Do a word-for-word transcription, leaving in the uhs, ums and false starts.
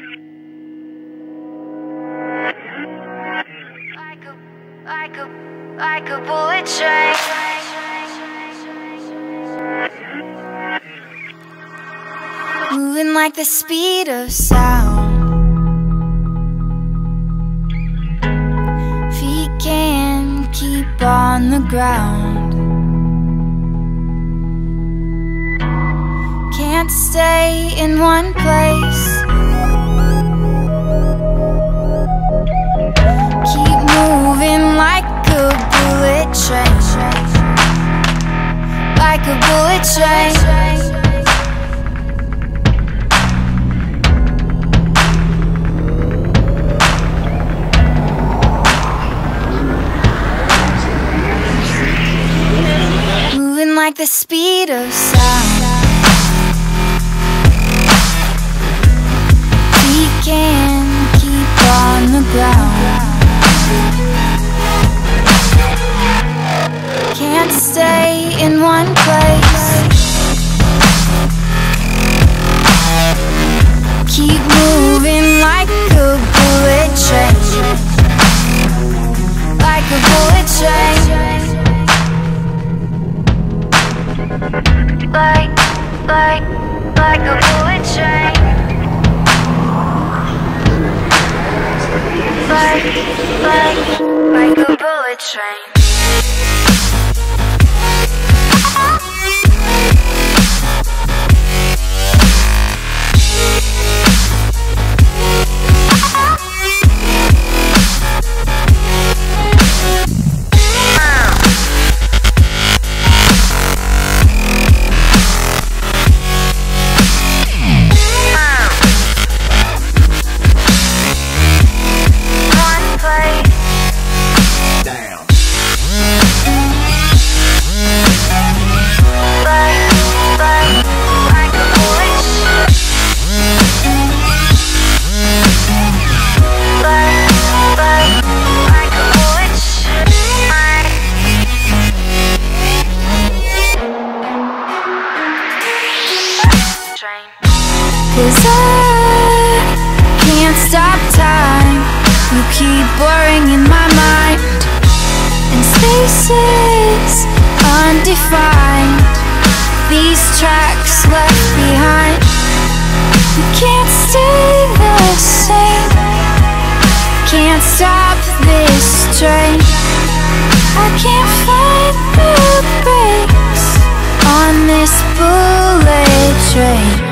Like a, like a, like a bullet train. Moving like the speed of sound. Feet can't keep on the ground. Can't stay in one place. Keep moving like a bullet train. Like a bullet train. Moving like the speed of sound. We can't keep on the ground. Can't stay in one place. Keep moving like a bullet train. Like a bullet train. Like, like, like a bullet train. Like, like, like a bullet train. Cause I can't stop time. You keep blurring in my mind, and spaces undefined. These tracks left behind. You can't stay the same. Can't stop this train. I can't find the brakes on this bullet train.